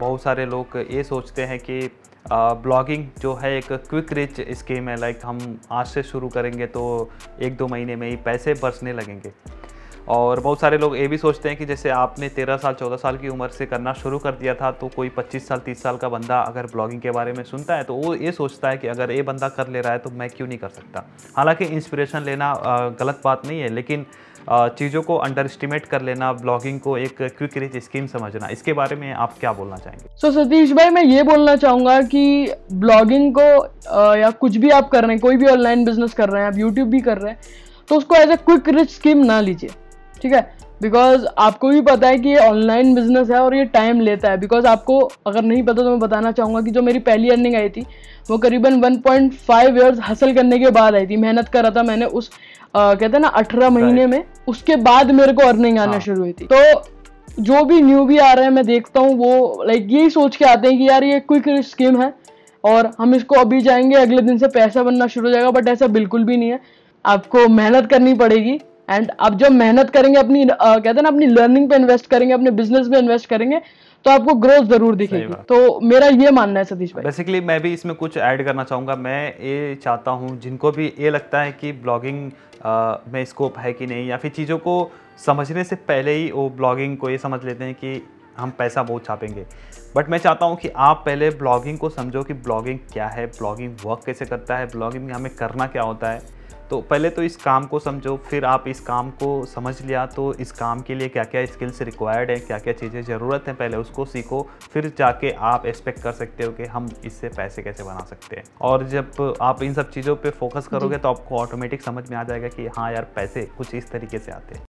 बहुत सारे लोग ये सोचते हैं कि ब्लॉगिंग जो है एक क्विक रिच स्कीम है, लाइक हम आज से शुरू करेंगे तो 1-2 महीने में ही पैसे बरसने लगेंगे। और बहुत सारे लोग ये भी सोचते हैं कि जैसे आपने 13 साल 14 साल की उम्र से करना शुरू कर दिया था, तो कोई 25 साल 30 साल का बंदा अगर ब्लॉगिंग के बारे में सुनता है तो वो ये सोचता है कि अगर ये बंदा कर ले रहा है तो मैं क्यों नहीं कर सकता। हालांकि इंस्पिरेशन लेना गलत बात नहीं है, लेकिन चीज़ों को अंडर एस्टिमेट कर लेना, ब्लॉगिंग को एक क्विक रिच स्कीम समझना, इसके बारे में आप क्या बोलना चाहेंगे? सतीश भाई, मैं ये बोलना चाहूँगा कि ब्लॉगिंग को या कुछ भी आप कर रहे हैं, कोई भी ऑनलाइन बिजनेस कर रहे हैं, आप यूट्यूब भी कर रहे हैं, तो उसको as a quick rich scheme ना लीजिए, ठीक है। बिकॉज आपको भी पता है कि ये ऑनलाइन बिजनेस है और ये टाइम लेता है। बिकॉज आपको अगर नहीं पता तो मैं बताना चाहूँगा कि जो मेरी पहली अर्निंग आई थी वो करीबन 1.5 ईयर्स हासिल करने के बाद आई थी। मेहनत करा था मैंने उस कहते हैं ना 18 महीने में, उसके बाद मेरे को अर्निंग आना शुरू हुई थी। तो जो भी न्यू भी आ रहे हैं मैं देखता हूँ वो लाइक यही सोच के आते हैं कि यार ये क्विक स्कीम है और हम इसको अभी जाएंगे अगले दिन से पैसा बनना शुरू हो जाएगा, बट ऐसा बिल्कुल भी नहीं है। आपको मेहनत करनी पड़ेगी एंड आप जब मेहनत करेंगे, अपनी कहते हैं ना अपनी लर्निंग पे इन्वेस्ट करेंगे, अपने बिजनेस में इन्वेस्ट करेंगे, तो आपको ग्रोथ जरूर दिखेगी। तो मेरा ये मानना है सतीश भाई। बेसिकली मैं भी इसमें कुछ ऐड करना चाहूँगा। मैं ये चाहता हूँ जिनको भी ये लगता है कि ब्लॉगिंग में स्कोप है कि नहीं, या फिर चीज़ों को समझने से पहले ही वो ब्लॉगिंग को ये समझ लेते हैं कि हम पैसा बहुत छापेंगे, बट मैं चाहता हूँ कि आप पहले ब्लॉगिंग को समझो कि ब्लॉगिंग क्या है, ब्लॉगिंग वर्क कैसे करता है, ब्लॉगिंग में हमें करना क्या होता है। तो पहले तो इस काम को समझो, फिर आप इस काम को समझ लिया तो इस काम के लिए क्या क्या स्किल्स रिक्वायर्ड है, क्या क्या चीज़ें ज़रूरत है, पहले उसको सीखो, फिर जाके आप एक्सपेक्ट कर सकते हो कि हम इससे पैसे कैसे बना सकते हैं। और जब आप इन सब चीज़ों पे फोकस करोगे तो आपको ऑटोमेटिक समझ में आ जाएगा कि हाँ यार पैसे कुछ इस तरीके से आते हैं।